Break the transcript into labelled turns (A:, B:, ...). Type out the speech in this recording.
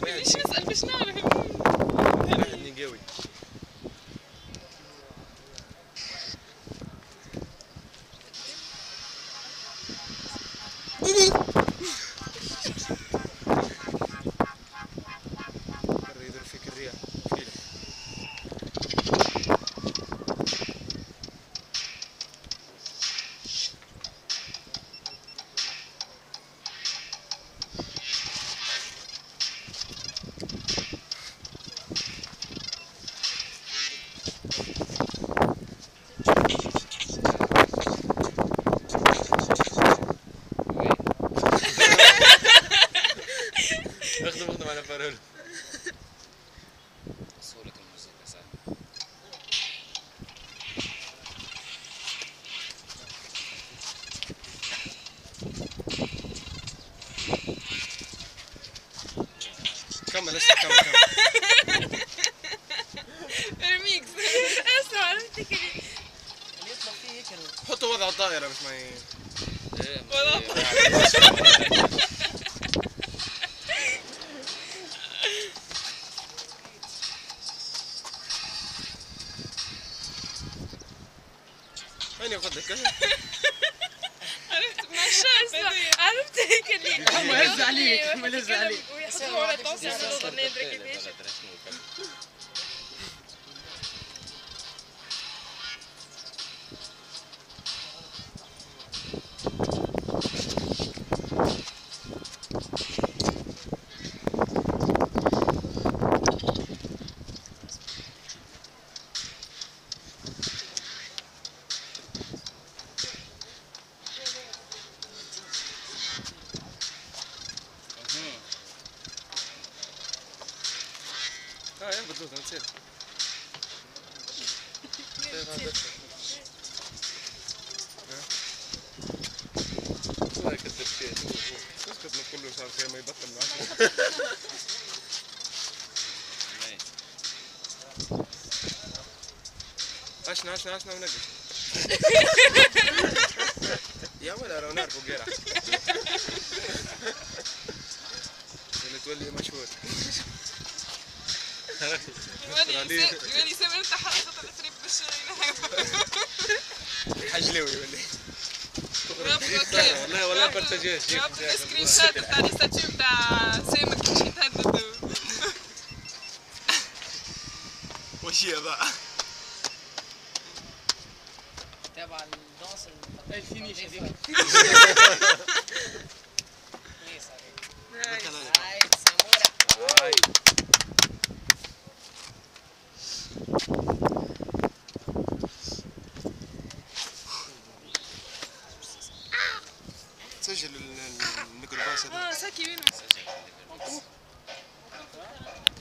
A: ليش نسأل باش نعرف؟
B: واحد نيجاوي. يدور فيك الرياح. اخدم على فرول.
C: صورة الموسيقى صح.
B: كمل اسمع كمل.
A: ريميكس. اسمع عرفتك اللي
D: يطلع فيه هيك
B: حطوا وضع الطائرة باش ما وين ياخذ لك؟
A: عرفت ما شاء عرفت هيك اللي
D: هم هز عليك هم هز عليك
A: ويحطوا على طاسة نضل ندري كيفاش.
B: يا بدوز نسيت. كذب شيء اسكت من كله صار فيها ما يبطل معك. عشنا ونقص. يا ولا راه نعرفوا قيرة. اللي تولي مشهور.
A: يولي سامر انت حرصت التسريب باش
B: حجلوي يولي.
A: والله
B: برتجاج.
A: سكرين شوت تاع الستاتيو تاع سامر كي مشي يتهدد.
B: وش هي بقى؟
D: تابع الدانس
E: الفينيش هذيك.
D: هاي سمورة.
B: سجل الميكروباص هذا.
A: ساكي وينه؟